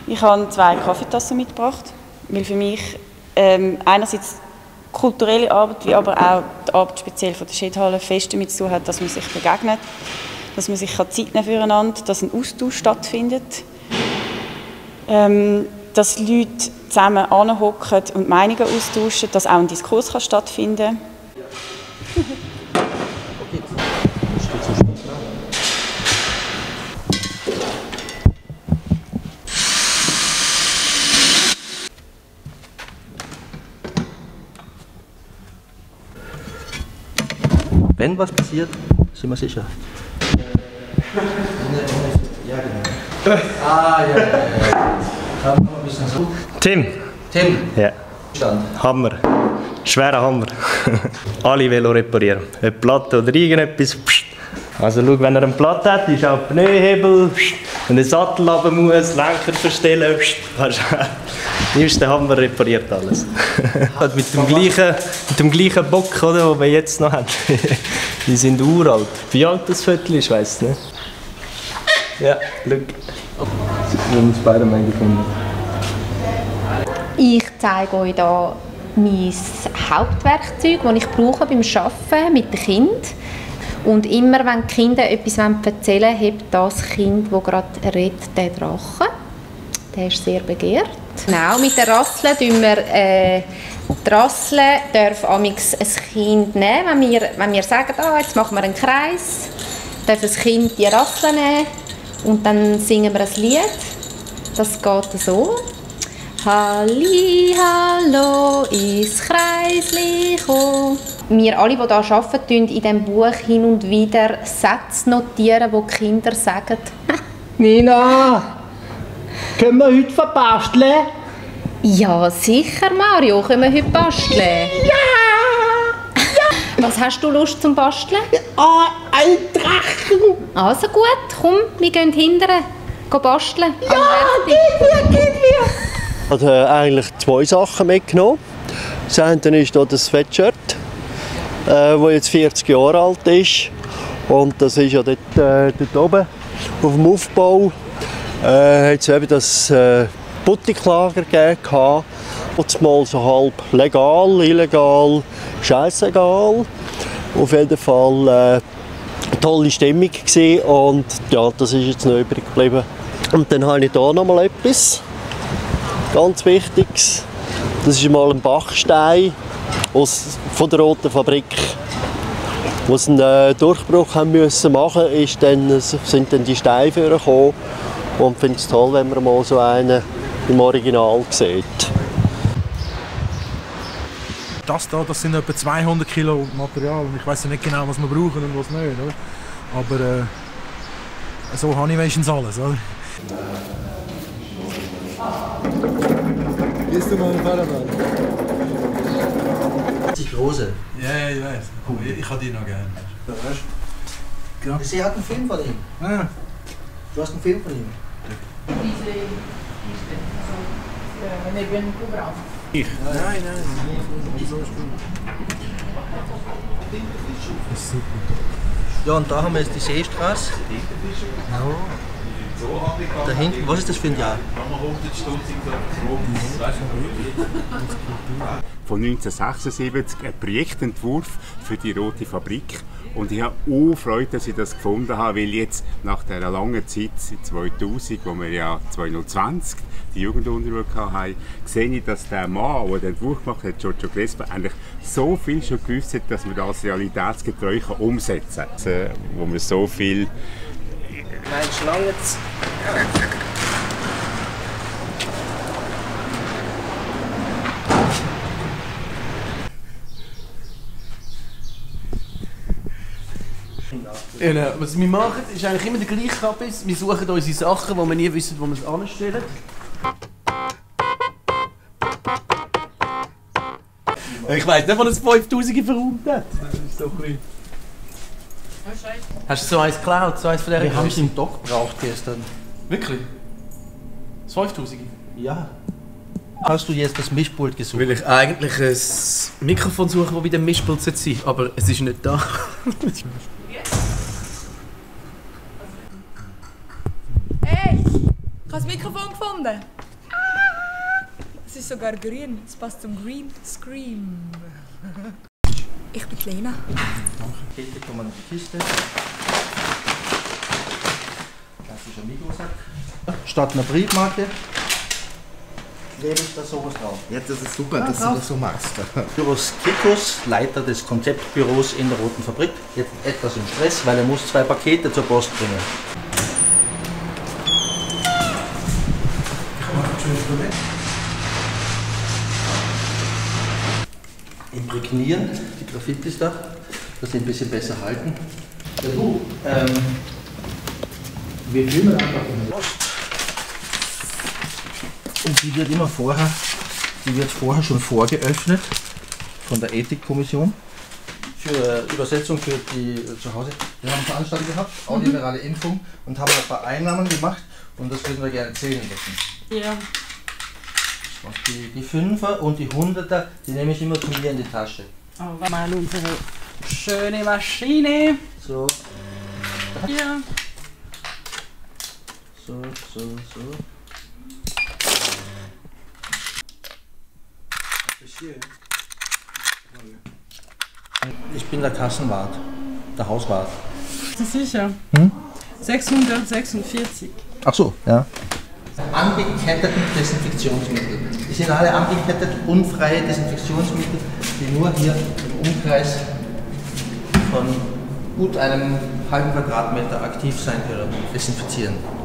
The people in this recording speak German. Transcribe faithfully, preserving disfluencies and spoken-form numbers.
Ich habe zwei Kaffeetassen mitgebracht, weil für mich ähm, einerseits kulturelle Arbeit, wie aber auch die Arbeit speziell von der Schädhalle fest damit zu tun hat, dass man sich begegnet, dass man sich Zeit nehmen füreinander, dass ein Austausch stattfindet, ähm, dass Leute zusammen anhocken und Meinungen austauschen, dass auch ein Diskurs kann stattfinden kann. Wenn was passiert, sind wir sicher. Ja, genau. Ah, ja, ja, ja. Tim. Tim. Ja. Hammer. Schwerer Hammer. Alle Velo reparieren. Ob Platte oder irgendetwas. Also schau, wenn er eine Platte hat, ist auch ein Pneuhebel. Wenn der Sattel runter muss, Lenker verstellen. Nimmst den Hammer, repariert alles. mit, dem gleichen, mit dem gleichen Bock, oder, den wir jetzt noch haben. Die sind uralt. Wie alt das Viertel ist, weiss ich nicht. Ja, schau. Wir haben Spider-Man gefunden. Ich zeige euch hier mein Hauptwerkzeug, das ich brauche beim Arbeiten mit den Kindern. Und immer, wenn die Kinder etwas erzählen wollen, hebt das Kind, das gerade redet, den Drachen. Der ist sehr begehrt. Genau, mit den Rasseln tun wir, äh, die Rasseln darf amigs ein Kind nehmen. Wenn wir, wenn wir sagen, ah, jetzt machen wir einen Kreis, darf das Kind die Rasseln nehmen und dann singen wir ein Lied. Das geht so. Halli, hallo, ins Kreisli komm. Wir alle, die hier arbeiten, notieren in diesem Buch hin und wieder Sätze notieren, die die Kinder sagen. Nina, können wir heute verbasteln? Ja, sicher, Mario, können wir heute basteln? Ja! Ja! Was hast du Lust zum Basteln? Ah, ein Drachen! Also gut, komm, wir gehen hinterher basteln. Ja, gib mir, gib mir! Ich habe eigentlich zwei Sachen mitgenommen. Das eine ist hier das Sweatshirt, das jetzt vierzig Jahre alt ist. Und das ist ja dort, äh, dort oben auf dem Aufbau. Äh, hat es eben das äh, Butiklager gegeben. Und mal so halb legal, illegal, scheißegal. Auf jeden Fall äh, eine tolle Stimmung gewesen. Und ja, das ist jetzt noch übrig geblieben. Und dann habe ich hier noch mal etwas ganz Wichtiges. Das ist mal ein Bachstein aus, von der Roten Fabrik. Als sie einen äh, Durchbruch haben müssen machen mussten, dann, sind dann die Steine vorgekommen. Und ich finde es toll, wenn man mal so einen im Original sieht. Das hier, das sind etwa zweihundert Kilo Material. Und ich weiß ja nicht genau, was wir brauchen und was nicht. Oder? Aber äh, so habe ich wenigstens alles. Oder? Gehst du mal in Vatermann? Die große. Ja, ja, ich weiß. Ich, ich habe die noch gerne. Ja, weißt du? Ja. Sie hat einen Film von ihm. Ja. Du hast einen Film von ihm. Diese neben Kubraum. Ich? Nein, nein, nein. So ist gut. Das ist super. Ja, und da haben wir jetzt die Seestraße. Ja. Da hinten, was ist das für ein Jahr? Von neunzehnhundertsechsundsiebzig ein Projektentwurf für die Rote Fabrik. Und ich habe auch Freude, dass ich das gefunden habe, weil jetzt nach dieser langen Zeit, seit zweitausend, wo wir ja zweitausendzwanzig die Jugenduntersuchung hatten, sehe ich, dass der Mann, der den Entwurf gemacht hat, Giorgio Crespa, eigentlich so viel schon gewusst hat, dass man das realitätsgetreu umsetzen kann. Also, wo man so viel... Mein Schlangen. Genau. Was wir machen, ist eigentlich immer der gleiche Kabis. Wir suchen unsere Sachen, wo wir nie wissen, wo wir es anstellen. Ich weiss nicht, wann es fünftausend verräumt hat. Das ist so klein. Hast du so eins geklaut? So eins von der Wir haben es im Dock gebraucht gestern. Wirklich? Das fünftausend? Ja. Hast du jetzt das Mischpult gesucht? Will ich eigentlich ein Mikrofon suchen, das bei dem Mischpult sein sollte, aber es ist nicht da. Hey! Ich habe das Mikrofon gefunden. Es ist sogar grün. Es passt zum Green Screen. Ich bin Lena. Kälte kommen in die Kiste. Klassischer Mikrosack. Statt einer Briefmarke klebe ich da sowas drauf. Jetzt ist es super, Ja, dass drauf. du das so machst. Kyros Kikos, Leiter des Konzeptbüros in der Roten Fabrik, jetzt etwas im Stress, weil er muss zwei Pakete zur Post bringen. Imprägnieren, die Graffitis da, dass sie ein bisschen besser halten. Ja, du, ähm, wir filmen einfach in der Post. Und die wird immer vorher, die wird vorher schon vorgeöffnet von der Ethikkommission für Übersetzung für die äh, zu Hause. Wir haben Veranstaltungen gehabt, audiovisuelle Impfung und haben ein paar Einnahmen gemacht und das würden wir gerne zählen lassen. Ja. Und die, die Fünfer und die Hunderter, die nehme ich immer zu mir in die Tasche. Oh, mal unsere schöne Maschine. So. Hier. So, so, so. Ich bin der Kassenwart, der Hauswart. Das ist sicher. Hm? sechshundertsechsundvierzig. Ach so, ja. Angeketteten Desinfektionsmittel. Die sind alle angekettet, unfreie Desinfektionsmittel, die nur hier im Umkreis von gut einem halben Quadratmeter aktiv sein können und desinfizieren.